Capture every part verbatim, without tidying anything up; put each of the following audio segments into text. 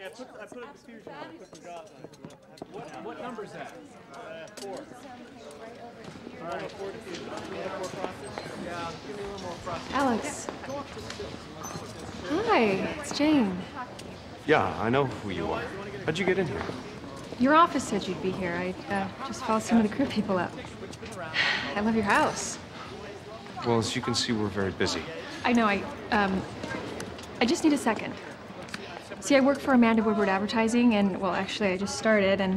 Yeah, I put, I put a diffusion on. I put some gauze on it. What, what number is that? Uh, four. All right, four diffusion. You want a four process? Yeah, give me a little more process. Alex. Hi, it's Jane. Yeah, I know who you are. How'd you get in here? Your office said you'd be here. I uh, just followed some of the crew people up. I love your house. Well, as you can see, we're very busy. I know, I, um, I just need a second. See, I work for Amanda Woodward Advertising, and, well, actually, I just started, and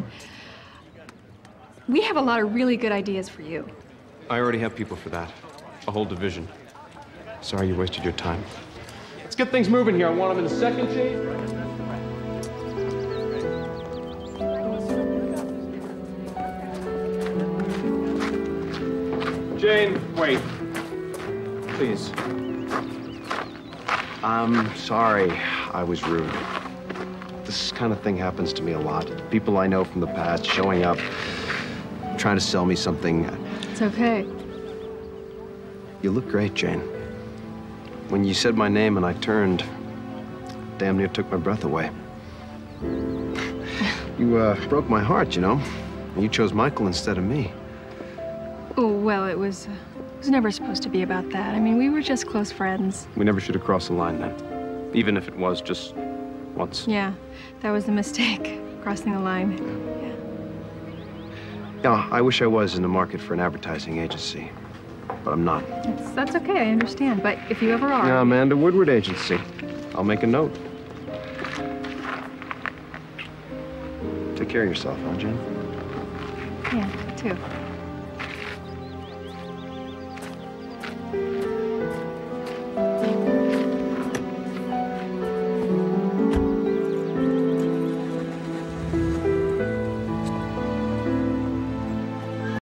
we have a lot of really good ideas for you. I already have people for that. A whole division. Sorry you wasted your time. Let's get things moving here. I want them in a second, Jane. Jane, wait. Please. I'm sorry I was rude. This kind of thing happens to me a lot. People I know from the past showing up, trying to sell me something. It's okay. You look great, Jane. When you said my name and I turned, damn near took my breath away. You uh, broke my heart, you know. You chose Michael instead of me. Oh, well, it was, uh, it was never supposed to be about that. I mean, we were just close friends. We never should have crossed the line then. Even if it was just once. Yeah, that was the mistake, crossing the line. Yeah. Yeah, I wish I was in the market for an advertising agency, but I'm not. That's, that's okay, I understand. But if you ever are... Yeah, Amanda Woodward Agency. I'll make a note. Take care of yourself, huh, Jane? Yeah, you too.